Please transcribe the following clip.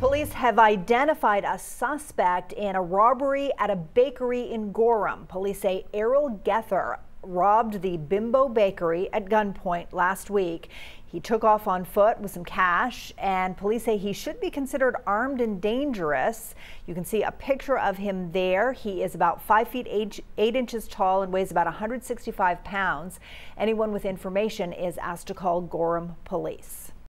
Police have identified a suspect in a robbery at a bakery in Gorham. Police say Errol Gether robbed the Bimbo Bakery at gunpoint last week. He took off on foot with some cash, and police say he should be considered armed and dangerous. You can see a picture of him there. He is about 5 feet 8 inches tall and weighs about 165 pounds. Anyone with information is asked to call Gorham Police.